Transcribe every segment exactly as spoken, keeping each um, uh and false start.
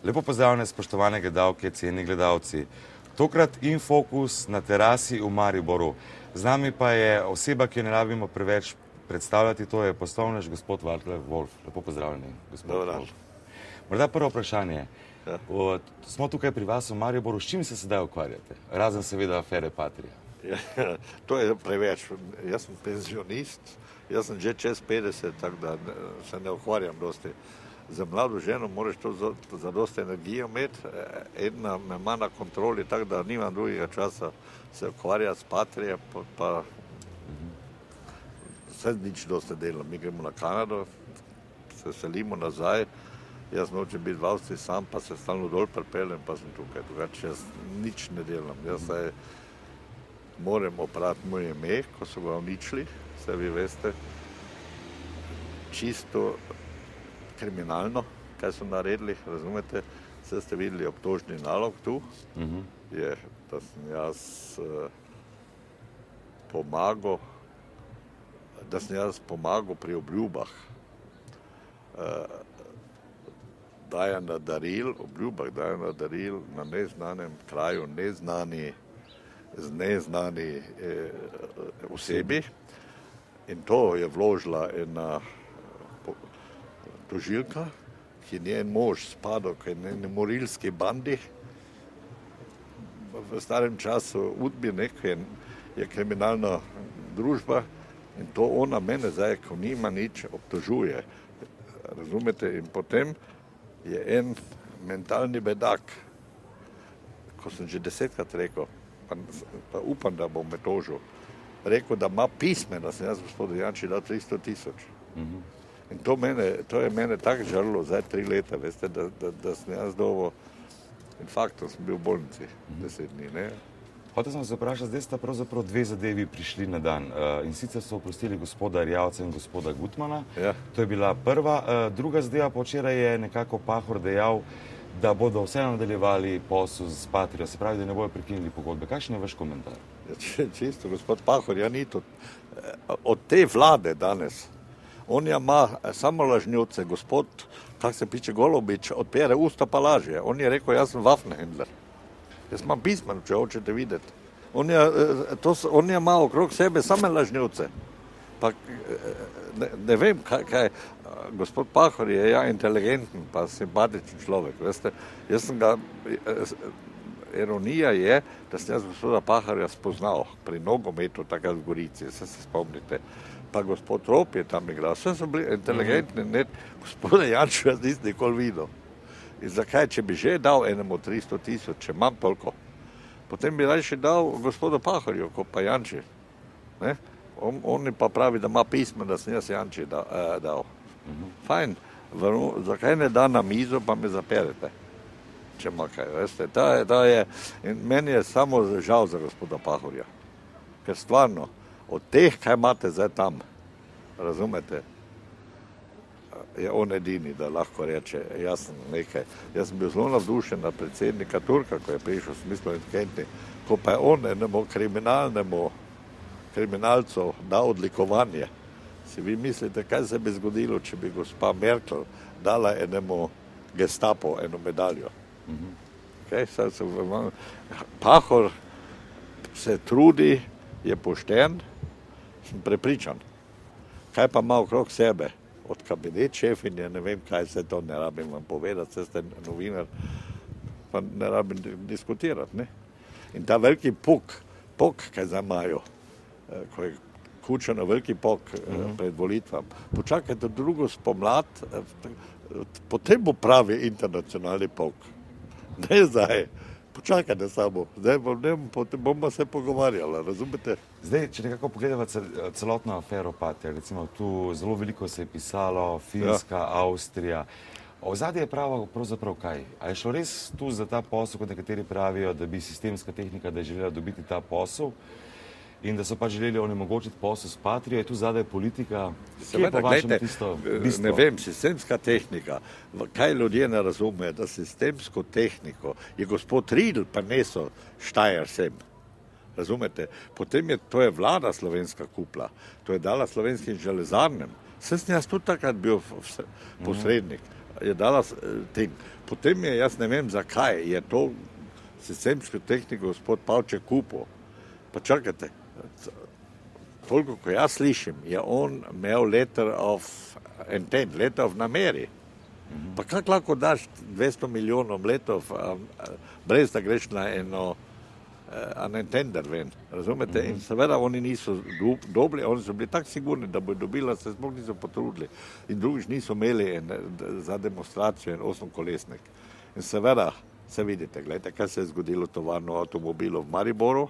Lepo pozdravljene, spoštovane gledalke, cenjeni gledalci. Tokrat Infokus na terasi v Mariboru. Z nami pa je oseba, ki jo ne rabimo preveč predstavljati, to je poslovnež gospod Vaclav Wolf. Lepo pozdravljeni, gospod Wolf. Morda prvo vprašanje. Ja. Od, smo tukaj pri vas v Mariboru, s čim se sedaj ukvarjate? Razen seveda afere Patria. Ja, to je preveč. Jaz sem penzionist, jaz sem že čez petdeset, tako da se ne ukvarjam dosti. Za mlado ženo moraš to za, za dosti energijo imeti, ena me ima na kontroli, tako da nimam drugega časa se ukvarjati s Patrija, pa, pa vse nič dosti delam. Mi gremo na Kanado, se selimo nazaj, jaz nočem biti v Avstriji sam, pa se stalno dol pripeljem, pa sem tukaj, drugače jaz nič ne delam. Jaz se moram oprati moje ime, ko so ga uničili, se vi veste, čisto kriminalno, kaj so naredili, razumete, vse ste videli obtožni nalog tu, uh-huh. je, da sem jaz uh, pomagal, da sem jaz pomagal pri obljubah, uh, dajanja daril, obljubah dajanja daril na neznanem kraju, neznani, z neznani eh, osebi in to je vložila ena tožilka, ki je njen mož spadal k eni morilski bandi v starem času Udbi, nekaj je kriminalna družba in to ona mene zdaj, ko nima nič, obtožuje. Razumete? In potem je en mentalni bedak, ko sem že desetkrat rekel, pa, pa upam, da bom me tožil, rekel, da ima pisme, da sem jaz gospodu Janči dal tristo tisoč. Uh-huh. In to, mene, to je mene tako žalilo zdaj tri leta, veste, da, da, da sem jaz dovo infarktom, sem bil v bolnici uh-huh. deset dni. Ne? Hotel sem se vprašati, zdaj sta pravzaprav dve zadevi prišli na dan. Uh, in sicer so oprostili gospoda Erjavca in gospoda Gutmana. Ja. To je bila prva. Uh, druga zadeva pa včeraj je nekako Pahor dejal, da bodo vseeno nadaljevali posel z Patrijo, se pravi, da ne bojo prekinili pogodbe. Kakšen je vaš komentar? Ja, čisto, gospod Pahor, ja ni to. Od te vlade danes, on ima samo lažnjivce, gospod, kak se piče Golobič, odpere usta pa lažje. On je rekel, jaz sem Waffenhändler. Jaz imam pismen, če hočete videti. On je, to, on je imel okrog sebe same lažnjivce. Pa ne, ne vem, kaj, kaj, gospod Pahor je ja inteligenten, pa simpatičen človek, veste. Jaz sem ga, ironija je, da sem jaz gospoda Pahorja spoznal pri nogometu, takrat v Gorici, se se spomnite. Pa gospod Rop je tam igral, vse so bili inteligentni, ne, gospoda Janču jaz nisem nikoli videl. In zakaj, če bi že dal enemu tristo tisoč, če imam toliko, potem bi rajši dal gospodu Pahorju, kot pa Janči. Ne? On, on pa pravi, da ima pismo, da sem jaz Janči dal. Eh, dal. Uh-huh. Fajn, Vrnu, zakaj ne da na mizo, pa me zaperete, če ima kaj, veste. Ta je, ta je, in meni je samo žal za gospoda Pahorja, ker stvarno, od teh, kaj imate zdaj tam, razumete, je on edini, da lahko reče, jaz sem nekaj. Jaz sem bil zelo navdušen na predsednika Turka, ko je prišel v smislu inteligentni, ko pa je on enemu kriminalnemu kriminalcev dal odlikovanje. Si vi mislite, kaj se bi zgodilo, če bi gospa Merkel dala enemu gestapo eno medaljo? Mm-hmm. Okay, se, Pahor se trudi, je pošten, sem prepričan. Kaj pa ima okrog sebe? Od kabinet šefinje, ne vem, kaj se to ne rabim vam povedati, se ste novinar, pa ne rabim diskutirati. Ne? In ta veliki pok, pok, kaj zdaj imajo, ko je Kučano veliki pok uh-huh. pred volitvam, počakajte drugo spomlad, potem bo pravi internacionalni pok. Ne zdaj, počakajte samo, zdaj bom, ne, potem bomo se pogovarjali, razumete? Zdaj, če nekako pogledamo celotno afero Patria, recimo tu zelo veliko se je pisalo, Finska, ja. Avstrija. Ozadje je pravo pravzaprav kaj? A je šlo res tu za ta posel, kot nekateri pravijo, da bi sistemska tehnika, da je želela dobiti ta posel in da so pa želeli onemogočiti posel s Patrijo, je tu zadaj politika, kje je po vašem tisto bistvo? Ne vem, sistemska tehnika, kaj ljudje ne razumejo, da sistemsko tehniko je gospod Riedl pa neso Štajer sem. Razumete? Potem je, to je vlada slovenska kupla, to je dala slovenskim železarnem. Sem jaz tudi takrat bil posrednik. je dala tem. Potem je, jaz ne vem zakaj, je to sistemsko tehniko gospod Pavček kupil. Pa čakajte, toliko, ko jaz slišim, je on imel letter of intent, letter of nameri. Mm-hmm. Pa kako lahko daš dvesto milijonov letov, um, brez da greš na eno an intender ven, razumete? Mm-hmm. In seveda oni niso dobili, oni so bili tako sigurni, da bodo dobili, se sploh niso potrudili. In drugič niso imeli en, za demonstracijo en osemkolesnik. In seveda, se vidite, gledajte, kaj se je zgodilo tovarno avtomobilov v Mariboru.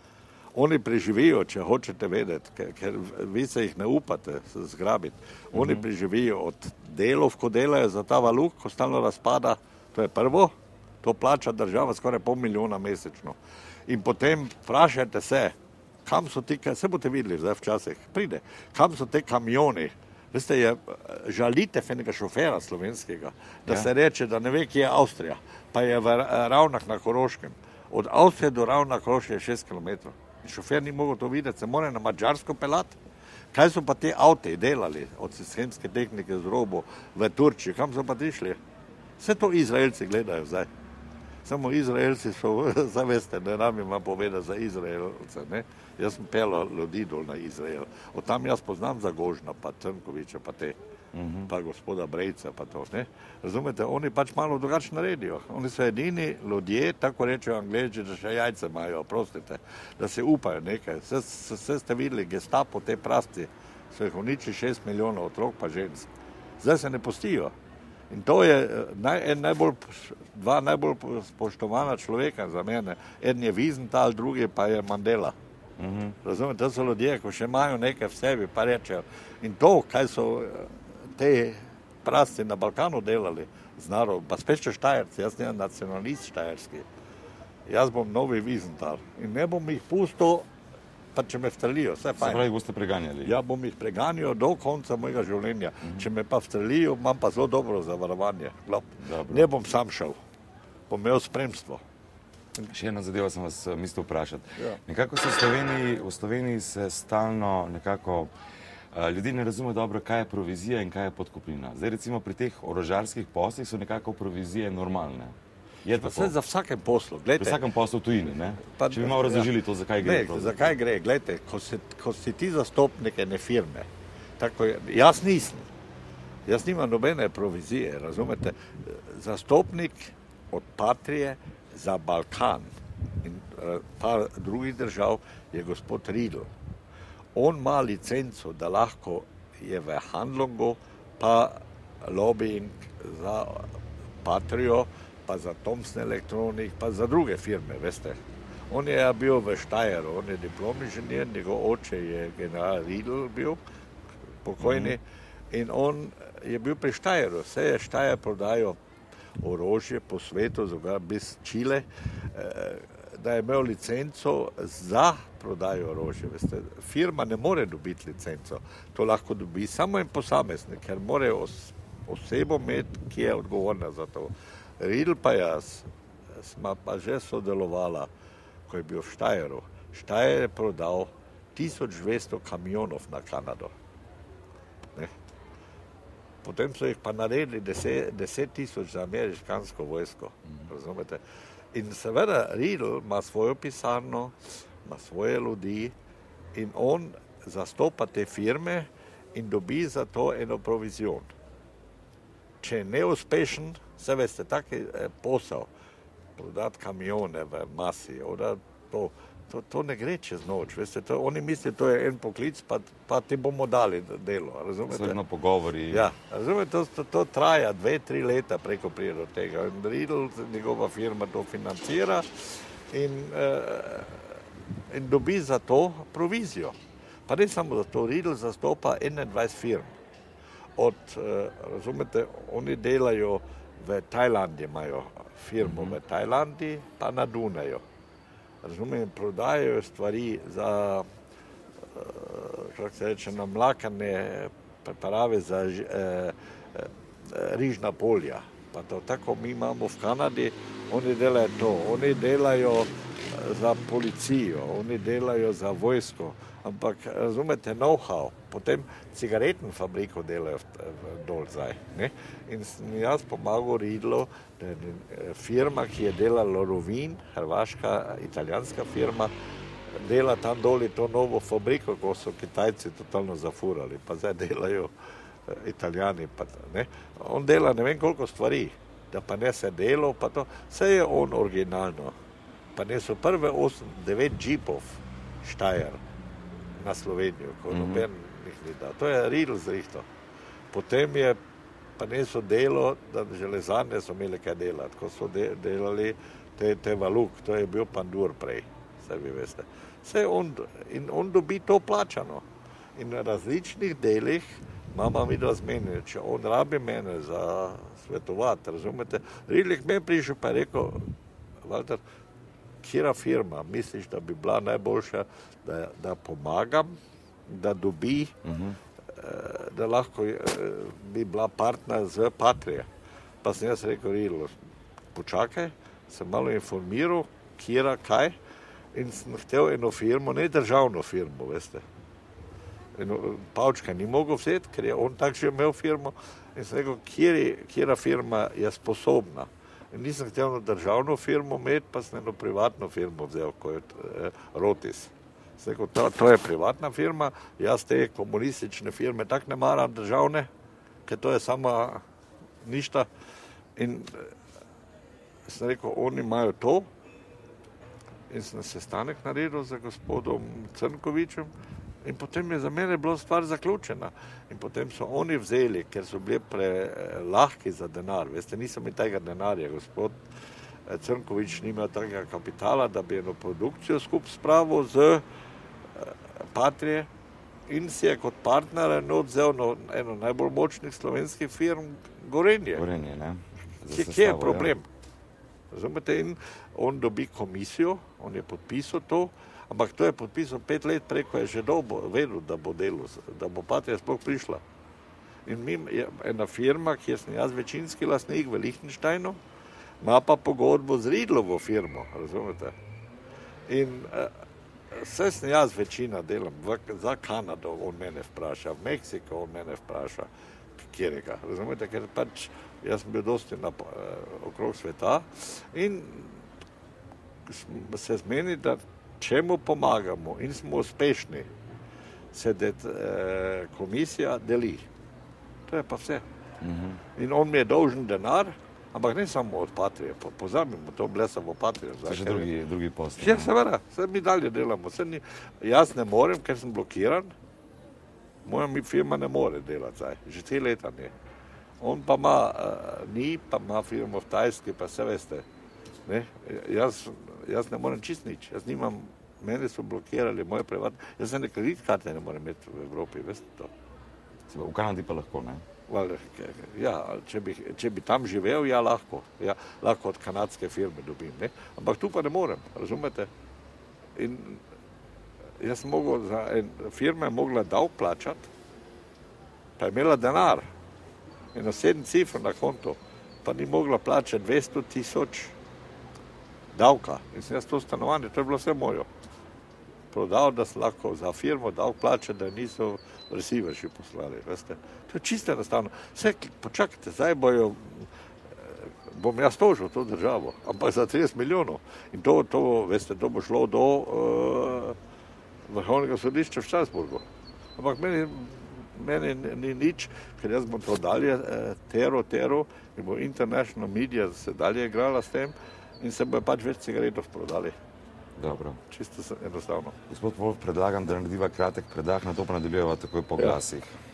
Oni preživijo, če hočete vedeti, ker, ker vi se jih ne upate zgrabiti. Oni mm-hmm. preživijo od delov, ko delajo za ta valuk, ko stalno razpada, to je prvo, to plača država skoraj pol milijona mesečno. In potem vprašajte se, kam so ti, se boste videli zdaj včasih, pride, kam so te kamioni. Veste, je, žalite enega šofera slovenskega, da ja. se reče, da ne ve, kje je Avstrija, pa je v Ravnah na Koroškem. Od Avstrije do Ravna na Koroškem je šest kilometrov. In šofer ni mogel to videti, se mora na Madžarsko pelati. Kaj so pa te avte delali od sistemske tehnike z robo v Turčiji, kam so pa tišli? Vse to Izraelci gledajo zdaj. Samo Izraelci so, zaveste, ne nam ima povedati za Izraelce, ne. Jaz sem pelal ljudi dol na Izrael. Od tam jaz poznam Zagožna, pa Trnkoviča, pa te, mm-hmm. pa gospoda Brejca, pa to, ne. Razumete, oni pač malo drugače naredijo. Oni so edini ljudje, tako rečejo Angleži, da še jajce imajo, prostite, da se upajo nekaj. Vse, vse ste videli, Gestapo, te prasti, so jih uniči šest milijonov otrok pa žensk. Zdaj se ne pustijo. In to je naj, en najbolj, dva najbolj spoštovana človeka za mene. En je Wiesenthal, drugi pa je Mandela. Mm-hmm. Razumete, to so ljudje, ko še imajo nekaj v sebi, pa rečejo. In to, kaj so te prasti na Balkanu delali z narodom, pa spet še Štajerci, jaz nisem nacionalist štajerski. Jaz bom novi Wiesenthal in ne bom jih pustil, pa če me vstrelijo, vse fajn. Se pravi, boste preganjali? Ja, bom jih preganjal do konca mojega življenja. Mm-hmm. Če me pa vstrelijo, imam pa zelo dobro zavarovanje. Ne bom sam šel, bom imel spremstvo. Še ena zadeva sem vas mislil vprašati. Ja. Nekako se v Sloveniji, v Sloveniji se stalno nekako, uh, ljudje ne razumejo dobro, kaj je provizija in kaj je podkupnina. Zdaj recimo pri teh orožarskih poslih so nekako provizije normalne. Je pa se za vsakem poslu, gledajte. Pri vsakem poslu v tujini, ne? Pa, če bi malo razložili ja. to, zakaj gre. Ne, zakaj gre, gledajte, ko, ko si ti zastopnik ene firme, tako je, jaz nisem, jaz nimam nobene provizije, razumete, zastopnik od Patrije za Balkan in par drugih držav je gospod Riedl. On ima licenco, da lahko je v handlungu pa lobbying za Patrijo, pa za Thomson Electronics, pa za druge firme, veste. On je bil v Štajeru, on je diplom inženir, njegov oče je general Riedl bil, pokojni, mm-hmm. in on je bil pri Štajeru. Vse je Štajer prodajal orožje po svetu, zogar bez Čile, da je imel licenco za prodajo orožja, veste. Firma ne more dobiti licenco, to lahko dobi samo en posameznik, ker more os- osebo imeti, ki je odgovorna za to. Riedl pa jaz, sva pa že sodelovala, ko je bil v Štajeru. Štajer je prodal tisoč dvesto kamionov na Kanado. Ne. Potem so jih pa naredili deset tisoč za ameriškansko vojsko. Razumete? In seveda Riedl ima svojo pisarno, ima svoje ljudi in on zastopa te firme in dobi za to eno provizijon. Če je neuspešen, se veste, tak je posel, prodati kamione v masi, to, to, to ne gre čez noč, veste, to, oni mislijo, to je en poklic, pa, pa ti bomo dali delo, razumete? Sledno pogovori. Ja, razumete, to, to, to traja dve, tri leta preko prije do tega. In Riedl, njegova firma to financira in, eh, in dobi za to provizijo. Pa ne samo za to, Riedl zastopa enaindvajset firm. Od, eh, razumete, oni delajo v Tajlandiji, imajo firmo mm-hmm. v Tajlandiji, pa na Dunaju. Razumete, prodajajo stvari za, eh, kako se reče, namlakane preprave za eh, eh, rižna polja. Pa to, tako mi imamo v Kanadi, oni delajo to, oni delajo za policijo, oni delajo za vojsko, ampak razumete, know-how, potem cigaretno fabriko delajo dol zdaj. Ne? In sem jaz pomagal Riedlu, da je firma, ki je delala Rovin, hrvaška, italijanska firma, dela tam doli to novo fabriko, ko so Kitajci totalno zafurali, pa zdaj delajo Italijani. Pa, ne? On dela ne vem koliko stvari, da pa ne se delo, pa to, vse je on originalno. Pa ne so prve osem, devet džipov Štajer na Slovenijo, ko mm-hmm. noben jih ni dal. To je Riedl zrihto. Potem je, pa ne so delo, da železarne so imeli kaj delati, ko so de, delali te, te valuk, to je bil Pandur prej, se vi veste. Vse on, in on dobi to plačano. In na različnih delih mama mi razmenila, če on rabi mene za svetovati, razumete? Riedl je meni prišel pa je rekel, Valter, kjera firma misliš, da bi bila najboljša, da, da pomagam, da dobi, uh-huh. da lahko bi bila partner z Patrije. Pa sem jaz rekel, Riedl, počakaj, sem malo informiral, kjera, kaj, in sem htel eno firmo, ne državno firmo, veste. Eno, Pavčka ni mogel vzeti, ker je on tak že imel firmo, in sem rekel, kjera firma je sposobna. Nisem htel na državno firmo imeti, pa sem eno privatno firmo vzel, ko je eh, Rotis. Sem rekel, to, to je privatna firma, jaz te komunistične firme tak ne maram državne, ker to je sama ništa. In eh, sem rekel, oni imajo to, in sem sestanek naredil za gospodom Crnkovičem, in potem je za mene bila stvar zaključena. In potem so oni vzeli, ker so bili prelahki za denar. Veste, nisem imel tega denarja, gospod Crnkovič ni imel tega kapitala, da bi eno produkcijo skup spravil z Patrije in si je kot partner eno odzel no, eno najbolj močnih slovenskih firm Gorenje. Gorenje, ne? Kje, kje je problem? Razumete? In on dobi komisijo, on je podpisal to, ampak to je podpisal pet let preko, je že dolgo vedel, da bo delal, da bo Patrija sploh prišla. In mi je ena firma, kjer sem jaz večinski lastnik v Lichtensteinu, ima pa pogodbo z Riedlovo firmo, razumete? In vse sem jaz večina delam, v, za Kanado on mene vpraša, v Meksiko on mene vpraša, kjerega, razumete, ker pač jaz sem bil dosti na, okrog sveta in se zmeni, da čemu pomagamo in smo uspešni, se det, eh, komisija deli. To je pa vse. Mm-hmm. In on mi je dolžen denar, ampak ne samo od Patrije, po, pozabimo, to blesavo Patrijo. To je še drugi, drugi post. Ja, seveda, se mi dalje delamo. Se ni, jaz ne morem, ker sem blokiran, moja mi firma ne more delati zdaj, že tri leta ne. On pa ima, uh, ni, pa ima firmo v Tajski, pa se veste. Ne? Jaz, jaz ne morem čist nič, jaz nimam, mene so blokirali, moje privatne, jaz ne kredit karte ne morem imeti v Evropi, veste to. V Kanadi pa lahko, ne? Well, ja, če bi, če bi tam živel, ja, lahko, ja, lahko od kanadske firme dobim, ne? Ampak tu pa ne morem, razumete? In jaz sem mogel, za en, firma je mogla davk plačati, pa je imela denar, eno sedem cifr na konto, pa ni mogla plačati dvesto tisoč davka. In sem jaz to stanovanje, to je bilo vse mojo. Prodal, da sem lahko za firmo davk plačati, da niso receiverši poslali, veste. To je čisto enostavno. Vse, počakajte, zdaj bojo, bom jaz tožil to državo, ampak za trideset milijonov. In to, to, veste, to bo šlo do uh, vrhovnega sodišča v Strasburgu. Ampak meni, meni ni nič, ker jaz bom to dalje eh, tero, tero, in bo international media se dalje igrala s tem, in se bojo pač več cigaretov prodali. Dobro. Čisto enostavno. Gospod Wolf, predlagam, da narediva kratek predah, na to pa nadaljujeva takoj po glasih. Ja.